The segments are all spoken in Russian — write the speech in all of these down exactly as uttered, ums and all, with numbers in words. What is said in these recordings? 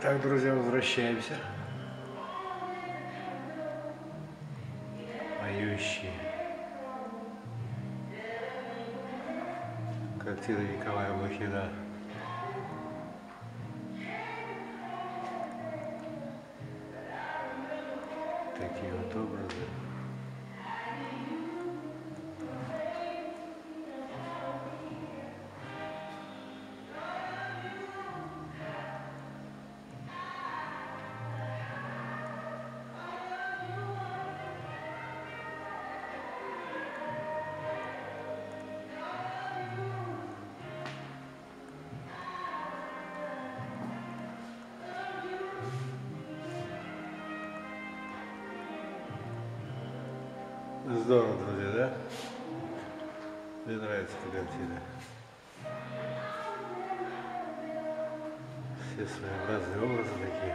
Так, друзья, возвращаемся. Поющие. Картина Николая Блохина. Такие вот образы. Здорово, друзья, да? Мне нравится эта картина. Все своеобразные образы такие.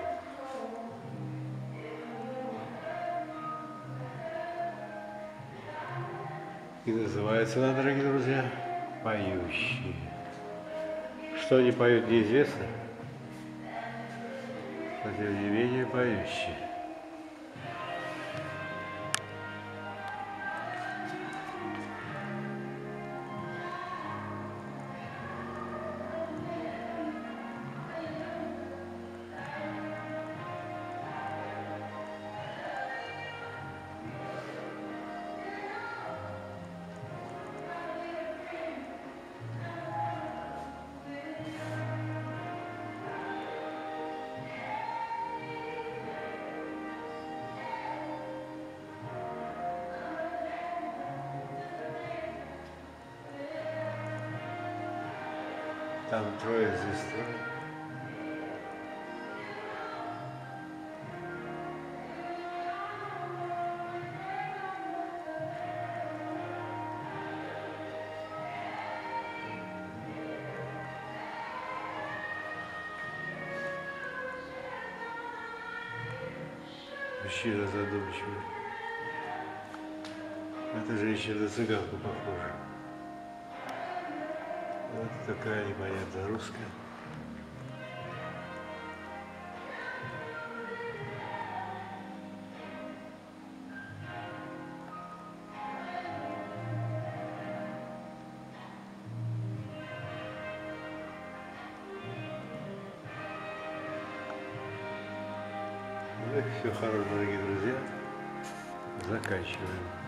И называется она, дорогие друзья, «Поющие». Что они поют, неизвестно, но тем не менее поющие. Там трое, здесь трое. Мужчина задумчивый. Эта женщина на цыганку похожа. Вот такая непонятная русская. Ну, все хорошо, дорогие друзья. Заканчиваем.